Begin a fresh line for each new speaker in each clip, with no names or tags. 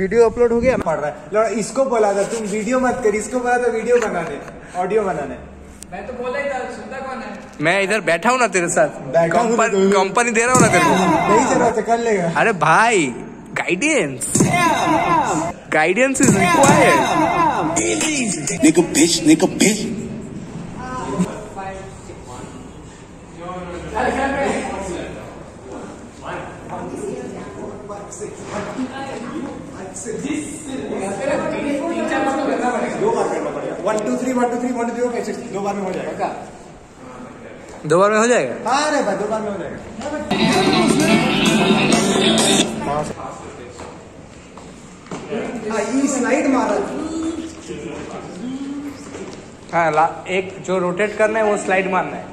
Video upload हो गया।
पढ़ रहा है। इसको बोला था तुम वीडियो मत कर, इसको बोला था वीडियो बनाने, ऑडियो बनाने।
मैं तो बोला ही था, सुनता कौन है?
मैं इधर बैठा हूँ ना तेरे साथ, कंपनी दे रहा हूँ ना तेरे को।
नहीं जरूरत है, कर लेगा।
अरे भाई गाइडेंस इज रिक्वायर्ड।
दो बार करना पड़ेगा। 1 2 3 1 2 3 1 2 3 6 दो बार में हो जाएगा।
2 बार में हो जाएगा।
हाँ रे भाई, 2 बार में हो जाएगा। ये स्लाइड मारा।
हाँ, एक जो रोटेट करना है वो स्लाइड मारना है।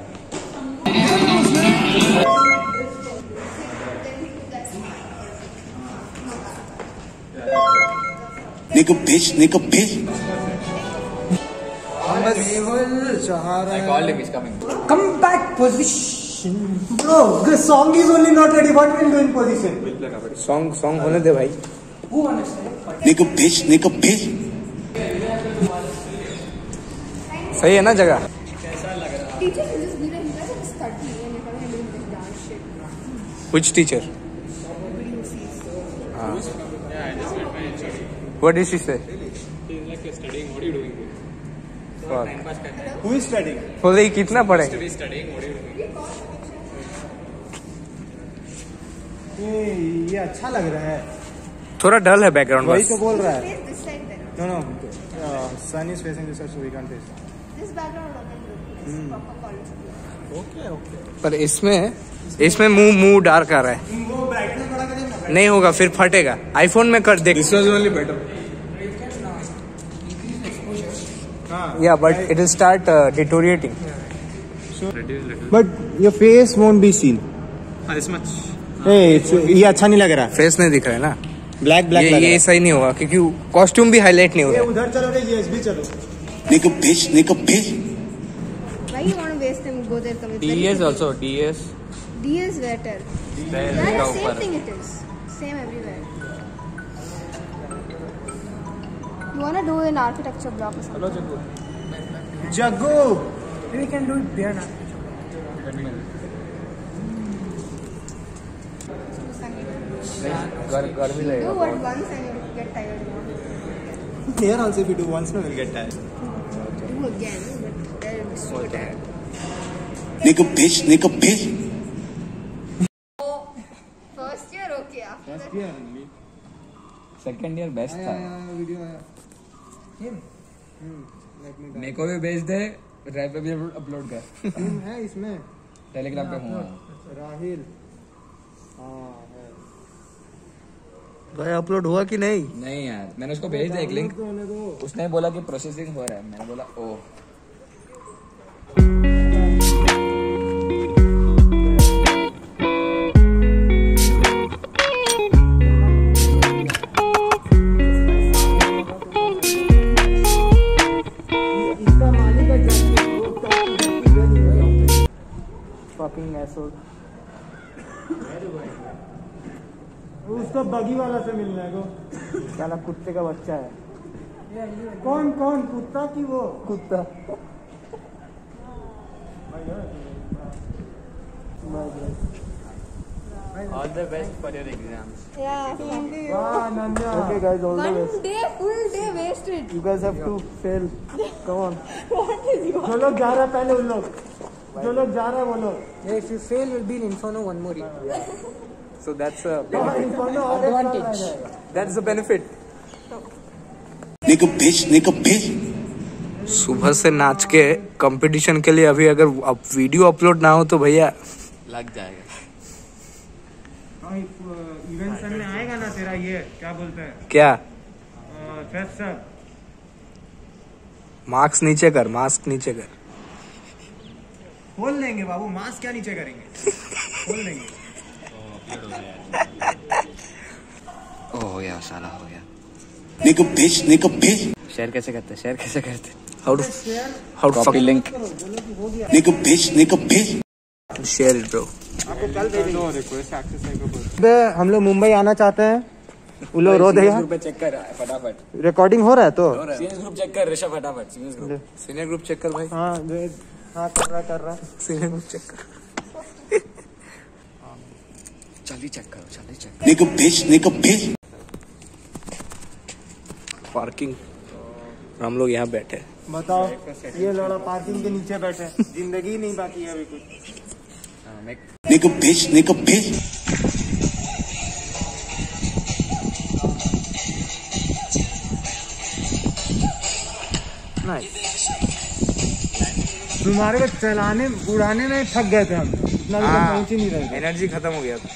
I called him, he's coming.
Come back position. Bro, the song is only not ready. What will do in position?
Song होने दे भाई। सही है ना जगह? Which teacher? What did she say?
He's like studying. What are you doing here?
Who is studying?
बोले कितना पढ़ेंगे?
He's studying. What are you doing?
ये अच्छा लग रहा है।
थोड़ा डल है बैकग्राउंड।
वही तो बोल रहा है। No. Sun is facing this side, so we can't face.
This background doesn't look proper college.
Okay.
पर इसमें मुंह डार्क आ रहा है।
वो ब्राइटनेस बढ़ा के देना।
नहीं होगा, फिर फटेगा। आईफोन में कर देख।
This was only better.
Yeah, but it will start deteriorating.
But your face won't be seen.
This much.
ये अच्छा नहीं लग रहा।
फेस नहीं दिख रहा है ना।
ब्लैक
ये सही नहीं होगा क्योंकि कॉस्ट्यूम भी हाईलाइट नहीं हो रहा है।
उधर चलो रे, ये भी चलो।
Why you want to waste time? Go there. Come.
DS also. DS.
DS better. Yeah, same thing it is. Same everywhere. You wanna do an architecture block or something?
Jaggu.
We can do it there now.
गर्मी लगेगा।
Do what once and you get tired.
Here also if you do once, no, we'll get tired.
Do again, but that will be super tired. First year okay, after that.
Second year best था।
Video है।
मेरे को भी भेज दे, drive पे भी upload कर।
है इसमें।
टेलीग्राम पे हूँ।
राहिल।
भाई अपलोड हुआ कि नहीं?
नहीं यार, मैंने उसको भेज दिया एक लिंक। उसने बोला कि प्रोसेसिंग हो रहा है। मैंने बोला ओह।
Fucking asshole.
उसको बगी वाला से मिलना है को।
साला कुत्ते का बच्चा है।
कौन कुत्ता की वो?
कुत्ता।
All the best for your exams.
Yeah, same to you.
वाह Nanda.
Okay guys, all the best.
One day, full day wasted.
You guys have to fail. Come on.
What is your?
जो लोग जा रहा है पहले उन लोग। जो लोग जा रहा है वो लोग।
Yeah, if you fail, you'll be in Inferno one more year.
So that's a
Advantage.
that's the benefit. सुबह से नाच के कंपटीशन के लिए अभी अगर अब वीडियो अपलोड ना हो तो भैया
लग जाएगा।
इवेंट सर में आएगा ना तेरा ये क्या बोलते हैं?
क्या?
Fest sir.
मास्क नीचे कर।
खोल लेंगे बाबू, मास्क क्या नीचे करेंगे? खोल लेंगे।
हो गया, साला हो गया। शेयर कैसे करते?
How to
copy link.
share it bro.
हम लोग मुंबई आना चाहते हैं उलो रो देगा।
ग्रुप पे चेक कर फटाफट।
रिकॉर्डिंग हो रहा है तो
सीनियर ग्रुप चेक कर ऋषभ फटाफट।
सीनियर ग्रुप चेक कर भाई।
हाँ कर रहा
सीनियर ग्रुप चेक कर।
जल्दी चेक करो जल्दी चेक।
पार्किंग हम लोग यहाँ बैठे।
बताओ ये लड़ा पार्किंग के नीचे बैठे, जिंदगी नहीं बाकी है अभी कुछ। तुम्हारे को चलाने उड़ाने में थक गए थे हम, इतना भी पहुंच ही नहीं रहे थे।
एनर्जी खत्म हो गया था।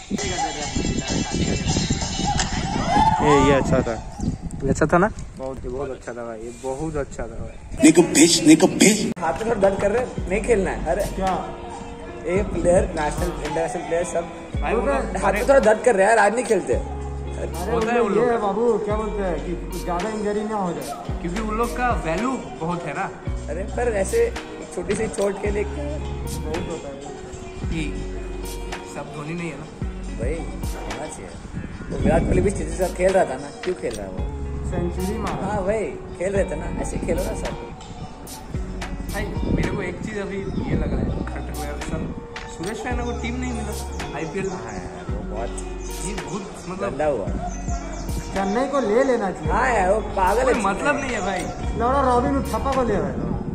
ये अच्छा था।
अच्छा था ना? बहुत अच्छा था भाई, ये बहुत अच्छा था भाई।
हाथ में थोड़ा दर्द कर रहे नहीं खेलना है। अरे
क्या
एक प्लेयर नेशनल इंटरनेशनल प्लेयर सब
भाई
हाथ में थोड़ा दर्द कर रहे हैं यार, आज नहीं खेलते।
होता है उन लोग
ये है बाबू, क्या बोलते हैं कि ज्यादा इंजरी ना हो जाए,
क्योंकि उन लोग का वैल्यू बहुत है ना।
अरे पर ऐसे छोटी सी चोट के लिए
बहुत होता है।
कि सब धोनी नहीं है ना।
भाई होना चाहिए। वो विराट कोहली भी स्थिति से खेल रहा था ना, क्यों खेल रहा है वो?
सेंचुरी मारा।
हाँ भाई खेल रहे थे ना, ऐसे खेलो ना सब।
भाई मेरे को एक चीज अभी ये लग रहा है, खटक सर सुरेश रैना को टीम नहीं मिला IPL में।
हाँ यार वो बहुत
ये बहुत मतलब
गंदा हुआ।
चेन्नई को ले लेना चाहिए।
हाँ यार वो पागल
कोई
है।
मतलब नहीं है भाई।
लौड़ा रॉबिन थप्पा को ले रहा है।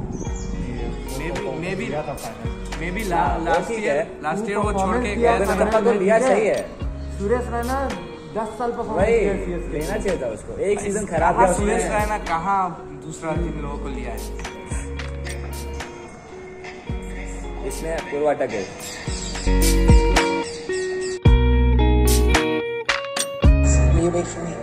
मे बी लास्ट ईयर वो छोड़ के गया था।
थप्पा को लिया सही है।
सुरेश रैना 10 साल
भाई
परफॉर्मेंस
लेना चाहिए था उसको, एक सीजन खराब गया उसने।
सुरेश रैना कहाँ दूसरा इन लोगों को लिया है।
इसमें पूर्वा टके
You wait for me.